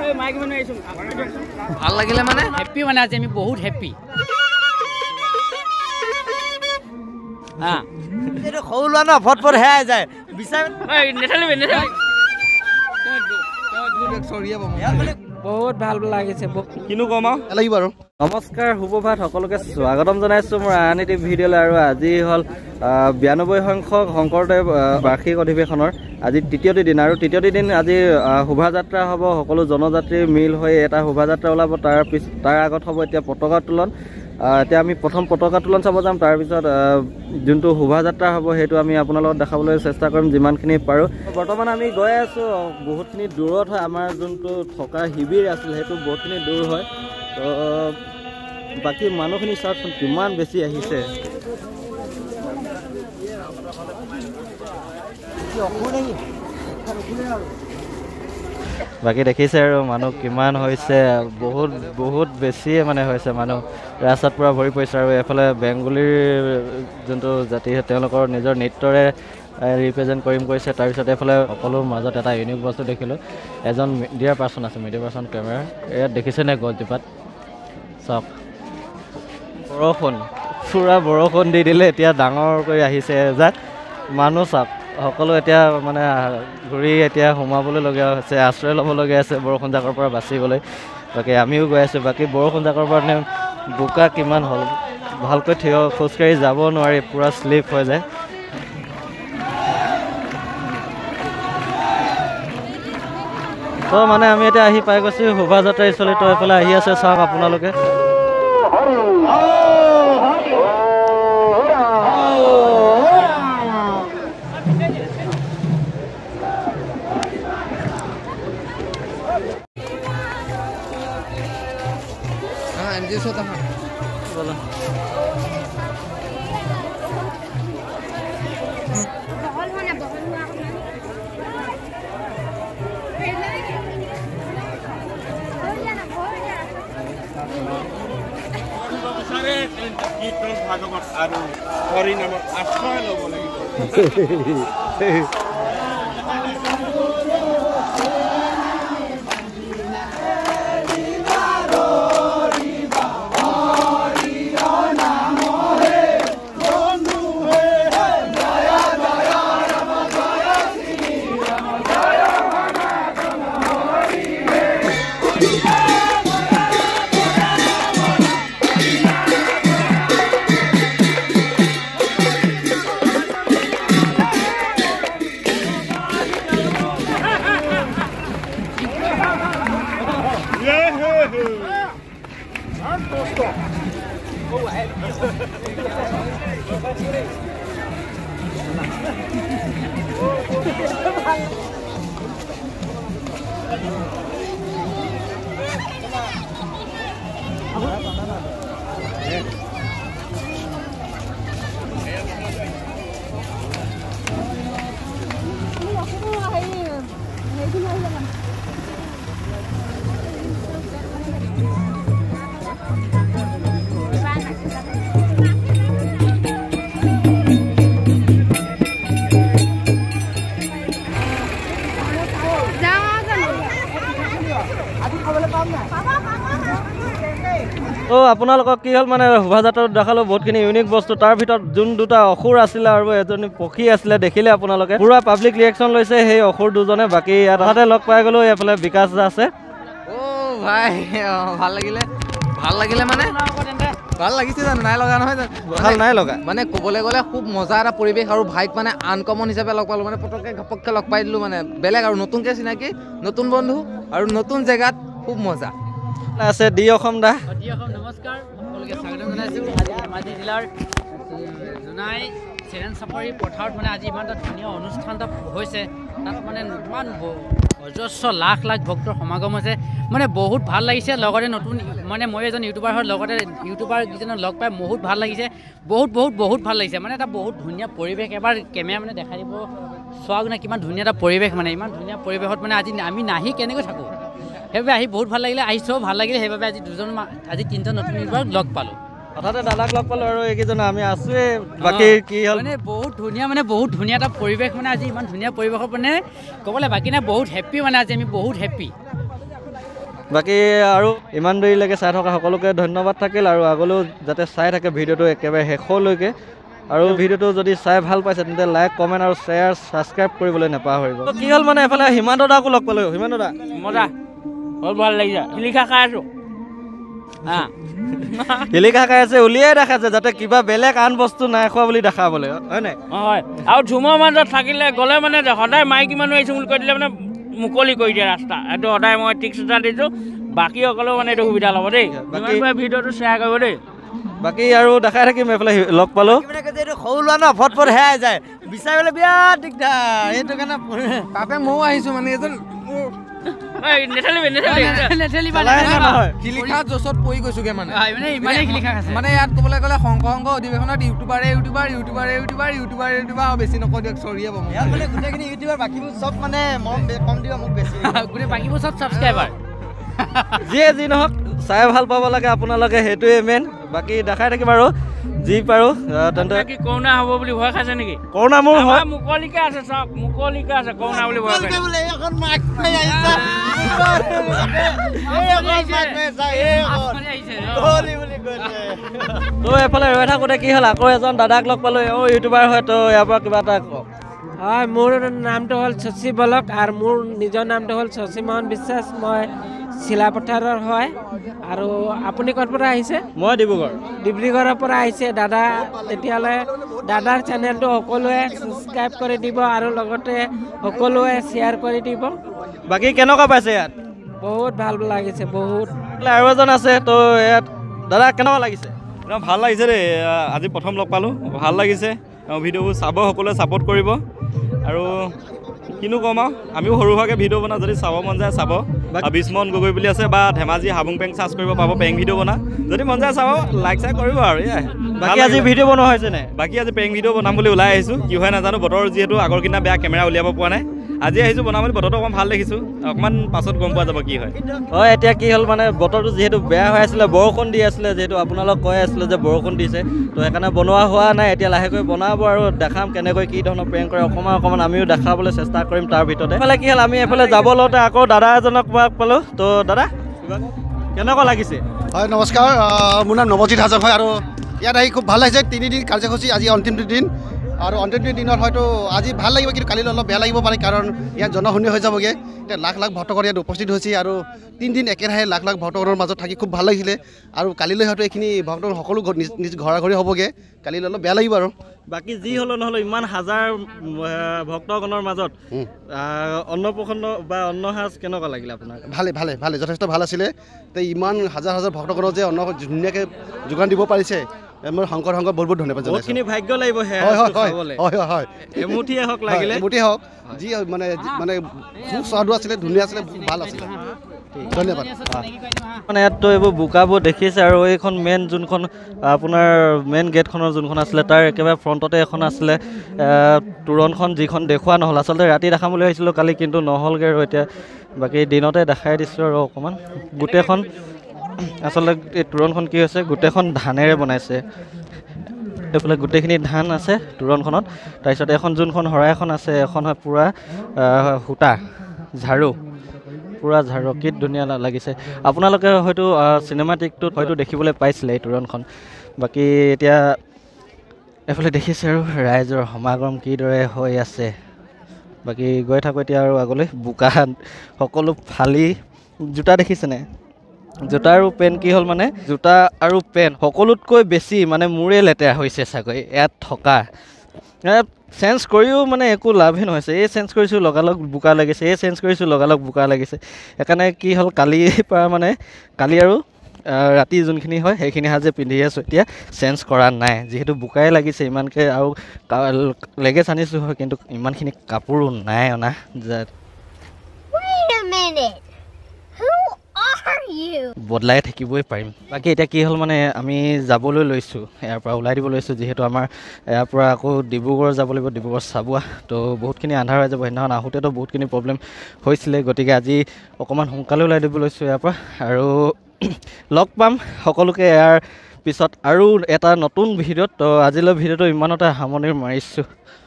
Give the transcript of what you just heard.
ভাল লাগিলে মানে হেপি মানে আজি আমি বহুত হেপি সৰু লোৱা ন ফটফট হেৰাই যায় বহুত ভাল লাগিছে কিনো কম লাগিব আৰু নমস্কাৰ সুপ্ৰভাত সকলোকে স্বাগতম জনাইছোঁ মোৰ আন এটি ভিডিঅ'লৈ আৰু আজি হ'ল 92 সংখ্যক শংকৰদেৱ বাৰ্ষিক অধিৱেশনৰ আজি তৃতীয়টি দিন আৰু তৃতীয়টি দিন আজি শোভাযাত্ৰা হ'ব সকলো জনজাতিৰ মিল হৈ এটা শোভাযাত্ৰা ওলাব তাৰ আগত হ'ব এতিয়া পতাকা উত্তোলন এতিয়া আমি প্ৰথম পতাকা উত্তোলন চাব যাম তাৰপিছত যোনটো শোভাযাত্ৰা হ'ব সেইটো আমি আপোনালোকক দেখাবলৈ চেষ্টা কৰিম যিমানখিনি পাৰোঁ বৰ্তমান আমি গৈ আছোঁ বহুতখিনি দূৰত হয় আমাৰ যোনটো থকা শিবিৰ আছিল সেইটো বহুতখিনি দূৰ হয় তো বাকী মানুহখিনি চাওকচোন কিমান বেছি আহিছে বাকী দেখিছে আৰু মানুহ কিমান হৈছে বহুত বেছিয়ে মানে হৈছে মানুহ ৰাস্তাত পূৰা ভৰি পৰিছে আৰু এফালে বেংগলীৰ যোনটো জাতি তেওঁলোকৰ নিজৰ নৃত্যৰে ৰিপ্ৰেজেণ্ট কৰিছে তাৰপিছত এইফালে সকলো মাজত এটা ইউনিক বস্তু দেখিলোঁ এজন মিডিয়া পাৰ্চন আছে মিডিয়া পাৰ্চন কেমেৰা ইয়াত দেখিছেনে গছজোপাত চাওক পূৰা বৰষুণ দি দিলে এতিয়া ডাঙৰকৈ আহিছে এজাক মানুহ চাওক সকলো এতিয়া মানে ঘূৰি এতিয়া সোমাবলৈলগীয়া হৈছে আশ্ৰয় ল'বলগীয়া আছে বৰষুণ জাকৰ পৰা বাচিবলৈ বাকী আমিও গৈ আছোঁ বাকী বৰষুণ জাকৰ পৰা বোকা কিমান হ'ল ভালকৈ খোজকাঢ়ি যাব নোৱাৰি পূৰা শ্লিপ হৈ যায় তো মানে আমি এতিয়া আহি পাই গৈছোঁ শোভাযাত্ৰা স্থলী তো এইফালে আহি আছে চাওক আপোনালোকে बोलो ভাগৱত আৰু হৰি নামত আশ্ৰয় ল'ব লাগিব তো আপোনালোকক কি হ'ল মানে শোভাযাত্ৰাত দেখালোঁ বহুতখিনি ইউনিক বস্তু তাৰ ভিতৰত যোন দুটা অসুৰ আছিলে আৰু এজনী পক্ষী আছিলে দেখিলে আপোনালোকে পুৰা পাব্লিক ৰিয়েকশ্যন লৈছে সেই অসুৰ দুজনে বাকী ইয়াতে লগ পাই গ'লোঁ এইফালে বিকাশ দা আছে ভাই ভাল লাগিলে মানে ভাল লাগিছে জানো নাই লগা নহয় ভাল নাই লগা মানে ক'বলৈ গ'লে খুব মজা এটা পৰিৱেশ আৰু ভাইক মানে আনকমন হিচাপে লগ পালোঁ মানে পটককৈ ঘপককৈ লগ পাই দিলোঁ মানে বেলেগ আৰু নতুনকৈ চিনাকি নতুন বন্ধু আৰু নতুন জেগাত খুব মজা আছে ডি অসম দা নমস্কাৰ সকলোকে স্বাগতম জনাইছোঁ আজি ধেমাজি জিলাৰ জোনাই চেৰেন চাপৰি পথাৰত মানে আজি ইমান এটা ধুনীয়া অনুষ্ঠান এটা হৈছে তাত মানে ইমান অজস্ৰ লাখ ভক্তৰ সমাগম হৈছে মানে বহুত ভাল লাগিছে লগতে নতুন মানে মই এজন ইউটিউবাৰ হয় লগতে ইউটিউবাৰ কেইজনক লগ পাই বহুত ভাল লাগিছে বহুত ভাল লাগিছে মানে এটা বহুত ধুনীয়া পৰিৱেশ এবাৰ কেমেৰা মানে দেখাই দিব চোৱাক না কিমান ধুনীয়া এটা পৰিৱেশ মানে ইমান ধুনীয়া পৰিৱেশত মানে আজি আমি নাহি কেনেকৈ থাকোঁ সেইবাবে আহি বহুত ভাল লাগিলে আহিছোঁ ভাল লাগিলে সেইবাবে আজি তিনিজন নতুন ইউটিউবাৰক লগ পালোঁ হঠাতে দাদাক লগ পালোঁ আৰু এইকেইজন আমি আছোঁৱে বাকী কি হ'ল মানে বহুত ধুনীয়া এটা পৰিৱেশ মানে আজি ইমান ধুনীয়া পৰিৱেশত মানে ক'বলৈ বাকী নাই বহুত হেপ্পী মানে আজি আমি বহুত হেপ্পী বাকী আৰু ইমান দেৰিলৈকে চাই থকা সকলোকে ধন্যবাদ থাকিল আৰু আগলৈও যাতে চাই থাকে ভিডিঅ'টো একেবাৰে শেষলৈকে আৰু ভিডিঅ'টো যদি চাই ভাল পাইছে তেন্তে লাইক কমেণ্ট আৰু শ্বেয়াৰ ছাবস্ক্ৰাইব কৰিবলৈ নাপাহৰিব কি হ'ল মানে এফালে হিমান্ত দাকো লগ পালোঁ হিমান্ত দা মজা বহুত ভাল লাগিছে শিলিখা খাই আছোঁ শিলিখা খাই আছে উলিয়াই দেখাইছে যাতে কিবা বেলেগ আন বস্তু নাই খোৱা বুলি দেখাবলৈ হয় নাই হয় আৰু ঝুমৰ মাজত থাকিলে গ'লে মানে সদায় মাইকী মানুহ আহিছোঁ বুলি কৈ দিলে মানে মুকলি কৰি দিয়ে ৰাস্তা এইটো সদায় মই টিক্স এটা দিছোঁ বাকীসকলেও মানে এইটো সুবিধা ল'ব দেই ভিডিঅ'টো শ্বেয়াৰ কৰিব দেই বাকী আৰু দেখাই থাকিম এইফালে লগ পালোঁ এইটো সৰু লোৱা ন ফট হেৰাই যায় বিচাৰিবলৈ বিৰাট দিগদাৰ সেইটো কাৰণে তাতে ময়ো আহিছোঁ মানে এজন শিলিখা জছত পৰি গৈছোগে মানে ইয়াত ক'বলৈ গ'লে সংঘ অধিৱেশনত ইউটিউবাৰ বেছি নকওঁ দিয়ক চৰিয়ে পাব মানে গোটেইখিনি ইউটিউবাৰ বাকীবোৰ চব মানে মৰম কম দিব মোক বেছি গোটেই বাকীবোৰ চব ছাবস্ক্ৰাইবাৰ যিয়ে যি নহওক চাই ভাল পাব লাগে আপোনালোকে সেইটোৱে মেইন বাকী দেখাই থাকিম আৰু যি পাৰোঁ তেন্তে কি কৰোণা হ'ব বুলি ভয় খাইছে নেকি কৰোণা মোৰ হয় মুকলিকে আছে চব মুকলিকে আছে কৰোণা বুলি ভয় খাইছে তো এইফালে ৰৈ থাকোঁতে কি হ'ল আকৌ এজন দাদাক লগ পালোঁ ইউটিউবাৰ হয় তো ইয়াৰ পৰা কিবা এটা হয় মোৰ নামটো হ'ল শশী বলক আৰু মোৰ নিজৰ নামটো হ'ল শশী মোহন বিশ্বাস মই চিলাপথাৰৰ হয় আৰু আপুনি ক'ৰ পৰা আহিছে মই ডিব্ৰুগড়ৰ পৰা আহিছে দাদা তেতিয়াহ'লে দাদাৰ চেনেলটো সকলোৱে ছাবস্ক্ৰাইব কৰি দিব আৰু লগতে সকলোৱে শ্বেয়াৰ কৰি দিব বাকী কেনেকুৱা পাইছে ইয়াত বহুত ভাল লাগিছে বহুত আৰু এজন আছে তো ইয়াত দাদা কেনেকুৱা লাগিছে ভাল লাগিছে দেই আজি প্ৰথম লগ পালোঁ ভাল লাগিছে ভিডিঅ'বোৰ চাব সকলোৱে ছাপোৰ্ট কৰিব আৰু কিনো ক'ম আৰু আমিও সৰু সুৰাকৈ ভিডিঅ' বনাওঁ যদি চাব মন যায় চাব বিস্মন গগৈ বুলি আছে বা ধেমাজি হাবুং পেং চাৰ্চ কৰিব পাব পেং ভিডিঅ' বনা যদি মন যায় চাব লাইক চাইক কৰিব আৰু এয়াই বাকী আজি ভিডিঅ' বনোৱা হৈছে নে বাকী আজি পেং ভিডিঅ' বনাম বুলি ওলাই আহিছোঁ কি হয় নাজানো বতৰ যিহেতু আগৰ কিনা বেয়া কেমেৰা উলিয়াব পৰা নাই আজি আহিছোঁ বনাম বুলি বতৰটো অকণমান ভাল দেখিছোঁ অকণমান পাছত গম পোৱা যাব কি হয় হয় এতিয়া কি হ'ল মানে বতৰটো যিহেতু বেয়া হৈ আছিলে বৰষুণ দি আছিলে যিহেতু আপোনালোক কৈ আছিলে যে বৰষুণ দিছে তো সেইকাৰণে বনোৱা হোৱা নাই এতিয়া লাহেকৈ বনাব আৰু দেখাম কেনেকৈ কি ধৰণৰ প্ৰেংক কৰে অকণমান আমিও দেখাবলৈ চেষ্টা কৰিম তাৰ ভিতৰতে এইফালে কি হ'ল আমি এইফালে যাব লওঁতে আকৌ দাদা এজনক পালোঁ তো দাদা কেনেকুৱা লাগিছে হয় নমস্কাৰ মোৰ নাম নৱজিৎ হাজং হয় আৰু ইয়াত আহি খুব ভাল লাগিছে 3 দিন কাৰ্যসূচী আজি অন্তিম দিন আৰু অন্তিম দিনত হয়তো আজি ভাল লাগিব কিন্তু কালিলৈ অলপ বেয়া লাগিব পাৰে কাৰণ ইয়াত জনশূন্য হৈ যাবগৈ এতিয়া লাখ লাখ ভক্তগণ ইয়াত উপস্থিত হৈছে আৰু 3 দিন একেৰাহে লাখ লাখ ভক্তগণৰ মাজত থাকি খুব ভাল লাগিছিলে আৰু কালিলৈ হয়তো এইখিনি ভক্তগণ সকলো নিজ ঘৰা ঘৰি হ'বগৈ কালিলৈ অলপ বেয়া লাগিব আৰু বাকী যি হ'লেও নহ'লেও ইমান হাজাৰ ভক্তগণৰ মাজত অন্নপ্ৰসন্ন বা অন্নসাজ কেনেকুৱা লাগিলে আপোনাৰ ভালে যথেষ্ট ভাল আছিলে তো ইমান হাজাৰ হাজাৰ ভক্তগণৰ যে অন্ন ধুনীয়াকৈ যোগান দিব পাৰিছে মই শংকৰ বহুত ধন্যবাদ জনাইছোঁ বহুতখিনি ভাগ্য লাগিব হয় এমুঠিয়ে হওক লাগিলে এমুঠিয়ে হওক যি মানে খুব স্বাদু আছিলে ধুনীয়া আছিলে ভাল আছিলে ধন্যবাদ মানে ইয়াততো এইবোৰ বোকাবোৰ দেখিছে আৰু এইখন মেইন যোনখন আপোনাৰ মেইন গেটখনৰ যোনখন আছিলে তাৰ একেবাৰে ফ্ৰণ্টতে এখন আছিলে তোৰণখন যিখন দেখুওৱা নহ'ল আচলতে ৰাতি দেখাম বুলি ভাবিছিলোঁ কালি কিন্তু নহ'লগৈ আৰু এতিয়া বাকী দিনতে দেখাই দিছোঁ আৰু অকণমান গোটেইখন আচলতে এই তোৰণখন কি হৈছে গোটেইখন ধানেৰে বনাইছে এইফালে গোটেইখিনি ধান আছে তোৰণখনত তাৰপিছত এখন যোনখন শৰাইখন আছে এখন হয় পূৰা সূতা ঝাৰু কি ধুনীয়া লাগিছে আপোনালোকে হয়তো চিনেমাটিকটোত হয়তো দেখিবলৈ পাইছিলে এই তোৰণখন বাকী এতিয়া এইফালে দেখিছে আৰু ৰাইজৰ সমাগম কিদৰে হৈ আছে বাকী গৈ থাকোঁ এতিয়া আৰু আগলৈ বোকা সকলো ফালি জোতা দেখিছেনে জোতা আৰু পেণ্ট কি হ'ল মানে জোতা আৰু পেণ্ট সকলোতকৈ বেছি মানে মোৰে লেতেৰা হৈছে চাগৈ ইয়াত থকা চেঞ্জ কৰিও মানে একো লাভেই নহৈছে এই চেঞ্জ কৰিছোঁ লগালগ বোকা লাগিছে এই চেঞ্জ কৰিছোঁ লগালগ বোকা লাগিছে সেইকাৰণে কি হ'ল কালিৰ পৰা মানে কালি আৰু ৰাতি যোনখিনি হয় সেইখিনি সাজে পিন্ধি আছোঁ এতিয়া চেঞ্জ কৰা নাই যিহেতু বোকাই লাগিছে ইমানকৈ আৰু লেগেজ আনিছোঁ হয় কিন্তু ইমানখিনি কাপোৰো নাই অনা বদলাই থাকিবই পাৰিম বাকী এতিয়া কি হ'ল মানে আমি যাবলৈ লৈছোঁ ইয়াৰ পৰা ওলাই দিব লৈছোঁ যিহেতু আমাৰ ইয়াৰ পৰা আকৌ ডিব্ৰুগড় যাব লাগিব ডিব্ৰুগড় চাবুৱা তো বহুতখিনি আন্ধাৰ হৈ যাব সেইদিনাখন আহোঁতেতো বহুতখিনি প্ৰব্লেম হৈছিলে গতিকে আজি অকণমান সোনকালে ওলাই দিব লৈছোঁ ইয়াৰ পৰা আৰু লগ পাম সকলোকে ইয়াৰ পিছত আৰু এটা নতুন ভিডিঅ'ত তো আজিলৈ ভিডিঅ'টো ইমানতে সামৰণি মাৰিছোঁ